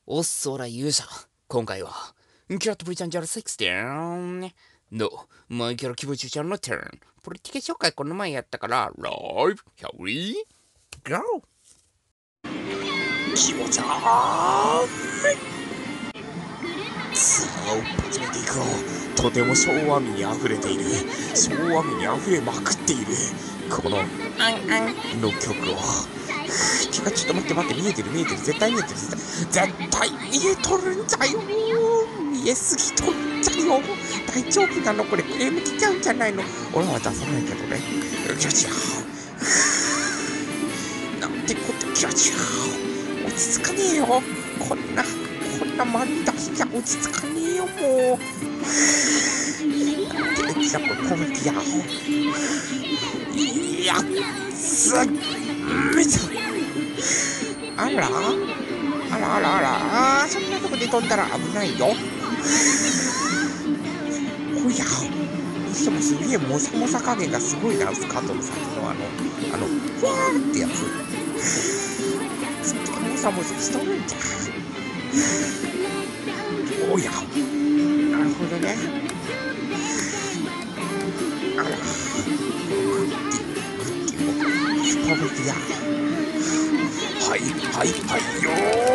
おっそら勇者。今回は、キャットプリチャンジャル16のマイケル・キブチュちゃんのターン。プリティケ紹介この前やったから、ライブ、ヒャリー、ゴー気持ち悪いさあ、始めていこう。とても昭和味に溢れている。昭和味に溢れまくっている。この、の曲を。ちょっと待って、見えてる、絶対見えてる、絶対見えとるんじゃよ。見えすぎとるんじゃよ。大丈夫なのこれ、クレーム来ちゃうんじゃないの。俺は出さないけどね。キャチャー。なんてこと、キャチャー。落ち着かねえよ。こんな丸出しじゃ落ち着かねえよ、もう。なんてエキザココメディア。いや、めちゃ。あらそんなとこで飛んだら危ないよ。ほや、にしてもすげえモサモサ加減がすごいな、スカートの先のふわーってやつ。すっげえモサモサしとるんじゃ。おや、なるほどね。あら、グッティもスパメディア。はいよ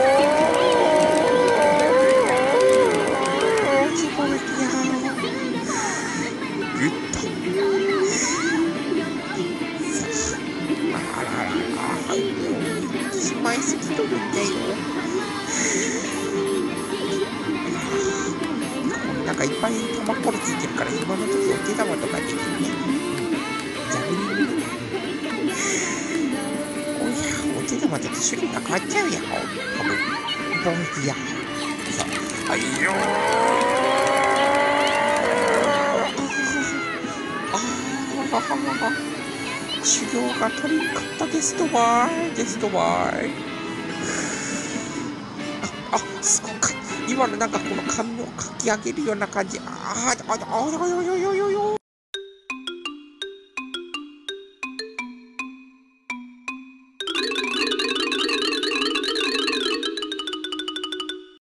ースパメディアグッとさあもうしまいすぎとるんだよ。なんかいっぱい玉こりついてるから暇の時お手玉とかできるね。ジャグリングお手玉だと種類が変わっちゃうやん。多分ボンフィアさあ、はいよー。修行が取りかったゲストバイすごかった。今のなんかこの髪をかき上げるような感じ。よ